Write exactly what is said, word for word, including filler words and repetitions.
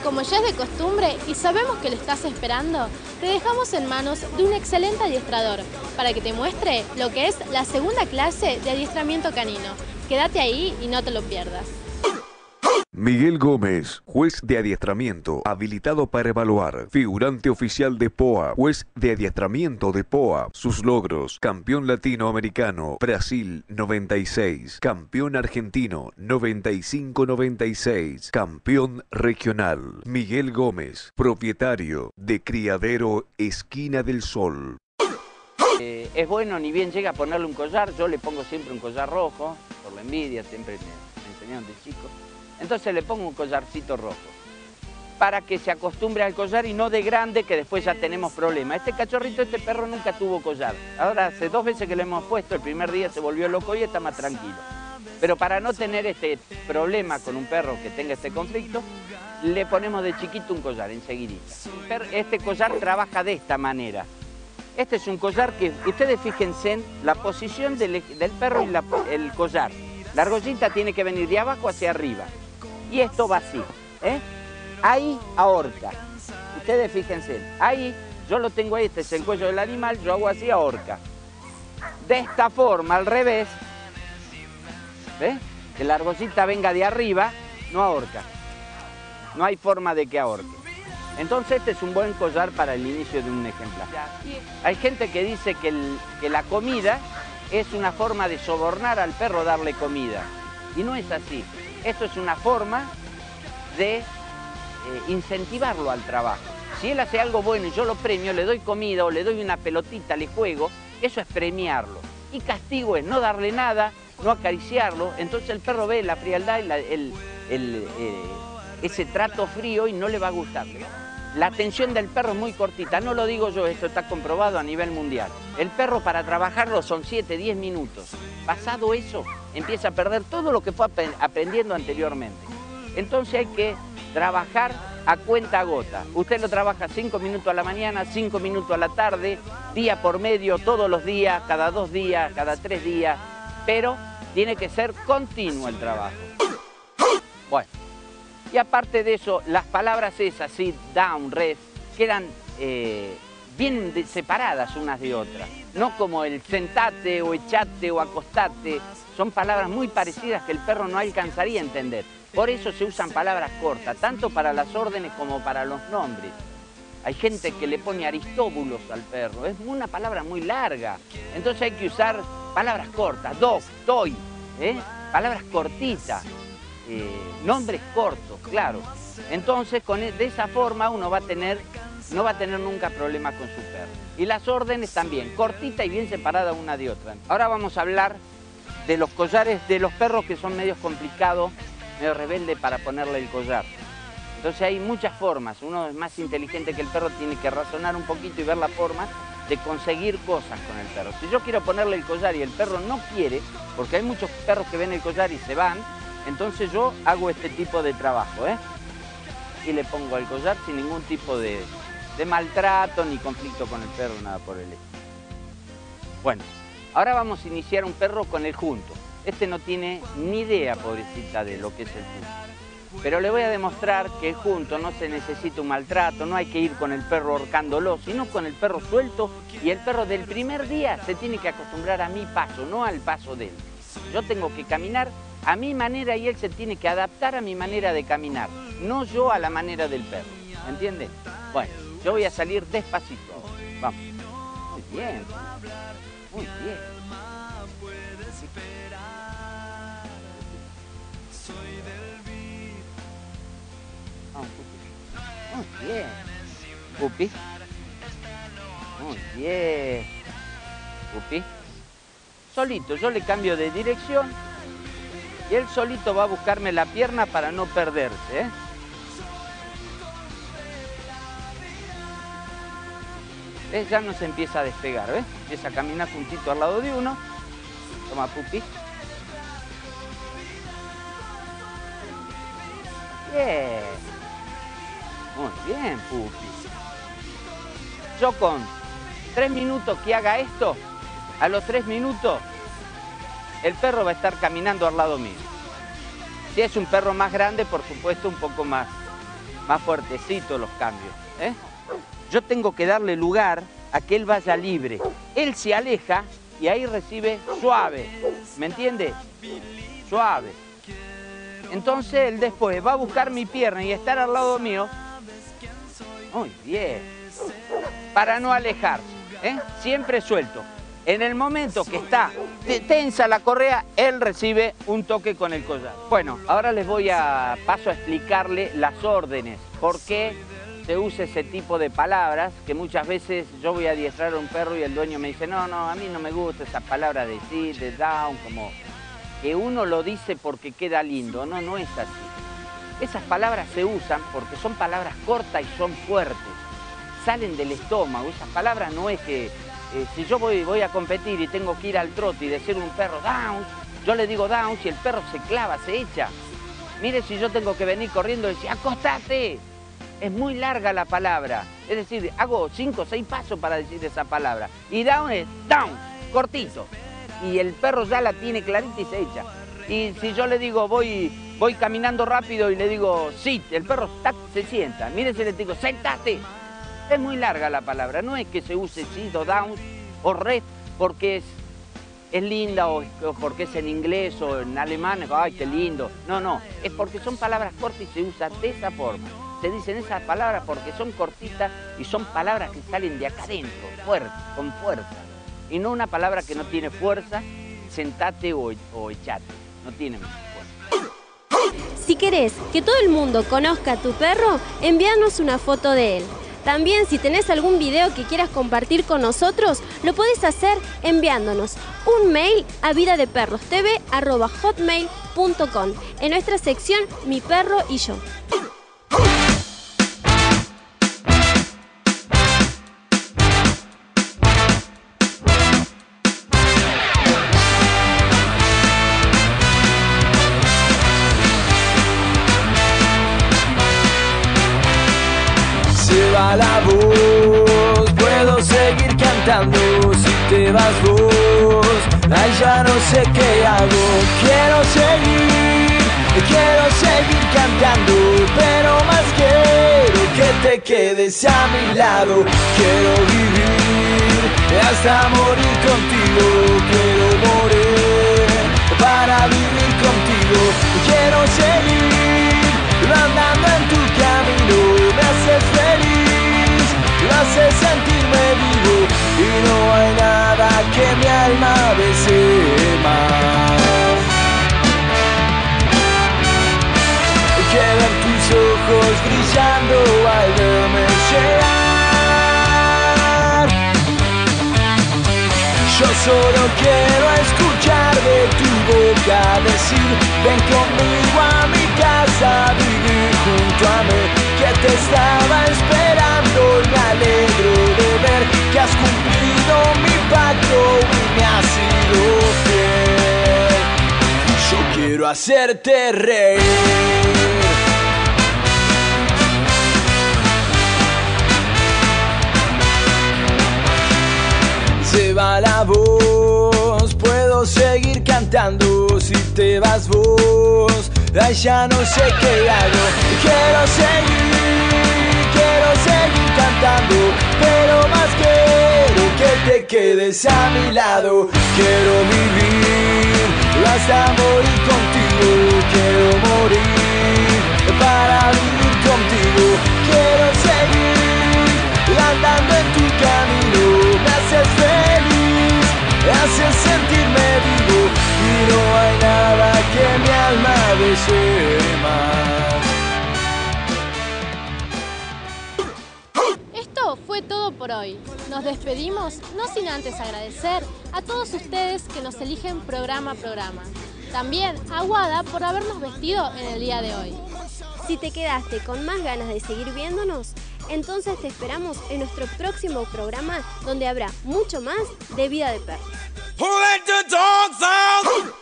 Como ya es de costumbre y sabemos que lo estás esperando, te dejamos en manos de un excelente adiestrador para que te muestre lo que es la segunda clase de adiestramiento canino. Quédate ahí y no te lo pierdas. Miguel Gómez, juez de adiestramiento, habilitado para evaluar, figurante oficial de P O A, juez de adiestramiento de P O A, sus logros, campeón latinoamericano, Brasil noventa y seis, campeón argentino noventa y cinco noventa y seis, campeón regional. Miguel Gómez, propietario de Criadero Esquina del Sol. Eh, es bueno, ni bien llega a ponerle un collar, yo le pongo siempre un collar rojo, por la envidia, siempre me, me enseñaron de chico. Entonces le pongo un collarcito rojo, para que se acostumbre al collar y no de grande, que después ya tenemos problemas. Este cachorrito, este perro nunca tuvo collar. Ahora hace dos veces que le hemos puesto, el primer día se volvió loco y está más tranquilo. Pero para no tener este problema con un perro que tenga este conflicto, le ponemos de chiquito un collar, enseguidita. Este collar trabaja de esta manera. Este es un collar que, ustedes fíjense en la posición del, del perro y la, el collar. La argollita tiene que venir de abajo hacia arriba. Y esto va así, ¿eh? Ahí ahorca. Ustedes fíjense, ahí, yo lo tengo ahí, este es el cuello del animal, yo hago así ahorca. De esta forma, al revés, ¿ves? Que la argollita venga de arriba, no ahorca. No hay forma de que ahorque. Entonces este es un buen collar para el inicio de un ejemplar. Hay gente que dice que, el, que la comida es una forma de sobornar al perro, darle comida. Y no es así. Esto es una forma de eh, incentivarlo al trabajo. Si él hace algo bueno y yo lo premio, le doy comida o le doy una pelotita, le juego, eso es premiarlo. Y castigo es no darle nada, no acariciarlo. Entonces el perro ve la frialdad y la, el, el, eh, ese trato frío y no le va a gustar. La atención del perro es muy cortita, no lo digo yo, esto está comprobado a nivel mundial. El perro para trabajarlo son siete, diez minutos. Pasado eso, empieza a perder todo lo que fue aprendiendo anteriormente. Entonces hay que trabajar a cuenta gota. Usted lo trabaja cinco minutos a la mañana, cinco minutos a la tarde, día por medio, todos los días, cada dos días, cada tres días, pero tiene que ser continuo el trabajo. Bueno. Y aparte de eso, las palabras esas, sit, down, rest, quedan eh, bien de, separadas unas de otras. No como el sentate o echate o acostate. Son palabras muy parecidas que el perro no alcanzaría a entender. Por eso se usan palabras cortas, tanto para las órdenes como para los nombres. Hay gente que le pone aristóbulos al perro. Es una palabra muy larga. Entonces hay que usar palabras cortas. Dog, toy, ¿eh? Palabras cortitas. Eh, nombres cortos, claro. Entonces, con, de esa forma uno va a tener, no va a tener nunca problemas con su perro. Y las órdenes también, cortita y bien separada una de otra. Ahora vamos a hablar de los collares de los perros que son medios complicados, medio rebelde para ponerle el collar. Entonces hay muchas formas. Uno es más inteligente que el perro, tiene que razonar un poquito y ver la forma de conseguir cosas con el perro. Si yo quiero ponerle el collar y el perro no quiere, porque hay muchos perros que ven el collar y se van, entonces yo hago este tipo de trabajo, ¿eh? Y le pongo el collar sin ningún tipo de, de maltrato ni conflicto con el perro, nada por el estilo. Bueno, ahora vamos a iniciar un perro con el junto. Este no tiene ni idea, pobrecita, de lo que es el junto. Pero le voy a demostrar que el junto no se necesita un maltrato, no hay que ir con el perro ahorcándolo, sino con el perro suelto, y el perro del primer día se tiene que acostumbrar a mi paso, no al paso de él. Yo tengo que caminar a mi manera y él se tiene que adaptar a mi manera de caminar, no yo a la manera del perro, ¿entiende? Bueno, yo voy a salir despacito, vamos. Muy bien, muy bien. Vamos, Pupi. Muy bien. Pupi. Muy bien. Pupi. Solito, yo le cambio de dirección. Y él solito va a buscarme la pierna para no perderse, ¿eh? ¿Ves? Ya no se empieza a despegar, ¿ves? Empieza a caminar juntito al lado de uno. Toma, Pupi. Bien. Muy bien, Pupi. Yo con tres minutos que haga esto, a los tres minutos, el perro va a estar caminando al lado mío. Si es un perro más grande, por supuesto, un poco más, más fuertecitos los cambios, ¿eh? Yo tengo que darle lugar a que él vaya libre. Él se aleja y ahí recibe suave, ¿me entiende? Suave. Entonces él después va a buscar mi pierna y estar al lado mío. Muy bien. Para no alejarse, ¿eh? Siempre suelto. En el momento que está tensa la correa, él recibe un toque con el collar. Bueno, ahora les voy a paso a explicarle las órdenes. ¿Por qué se usa ese tipo de palabras? Que muchas veces yo voy a adiestrar a un perro y el dueño me dice, no, no, a mí no me gusta esa palabra de sit, de down, como que uno lo dice porque queda lindo. No, no es así. Esas palabras se usan porque son palabras cortas y son fuertes. Salen del estómago. Esas palabras no es que... Eh, si yo voy, voy a competir y tengo que ir al trote y decir a un perro down, yo le digo down, si el perro se clava, se echa. Mire, si yo tengo que venir corriendo y decir acostate, es muy larga la palabra. Es decir, hago cinco o seis pasos para decir esa palabra. Y down es down, cortito. Y el perro ya la tiene clarita y se echa. Y si yo le digo voy, voy caminando rápido y le digo sit, el perro tac, se sienta. Mire si le digo sentate. Es muy larga la palabra, no es que se use sit o down o red porque es, es linda o, o porque es en inglés o en alemán, ay, qué lindo. No, no, es porque son palabras cortas y se usa de esa forma. Se dicen esas palabras porque son cortitas y son palabras que salen de acá adentro, fuerte, con fuerza. Y no una palabra que no tiene fuerza, sentate o, o echate, no tiene fuerza. Si querés que todo el mundo conozca a tu perro, envíanos una foto de él. También, si tenés algún video que quieras compartir con nosotros, lo podés hacer enviándonos un mail a vidadeperrostv arroba hotmail punto com en nuestra sección Mi Perro y Yo. Se va la voz, puedo seguir cantando si te vas vos. Ay, ya no sé qué hago, quiero seguir, quiero seguir cantando, pero más quiero que te quedes a mi lado. Quiero vivir hasta morir contigo, quiero morir para vivir contigo. Quiero seguir andando en tu camino, me haces feliz, me haces sentirme vivo y no hay nada que mi alma desee más que ver tus ojos brillando al verme llegar. Yo solo quiero escuchar de tu boca decir ven conmigo a mi casa, vivir junto a mí, que te estaba esperando y me alegro de ver que has cumplido mi pacto y me has sido fiel. Yo quiero hacerte reír. Se va la voz, puedo seguir cantando si te vas vos. Ay, ya no sé qué hago, quiero seguir, quiero seguir cantando, pero más quiero que te quedes a mi lado. Quiero vivir hasta morir contigo, quiero morir para vivir contigo. Quiero seguir andando en tu camino, me haces feliz, me haces sentirme vivo y no hay nada que mi alma desee más. Esto fue todo por hoy. Nos despedimos, no sin antes agradecer a todos ustedes que nos eligen programa a programa. También a Guada por habernos vestido en el día de hoy. Si te quedaste con más ganas de seguir viéndonos, entonces te esperamos en nuestro próximo programa donde habrá mucho más de Vida de Perros. Who let the dogs out?